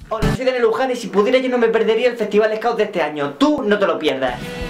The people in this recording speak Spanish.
Hola, soy Daniel Luján y si pudiera yo no me perdería el Festival Scout de este año. Tú no te lo pierdas.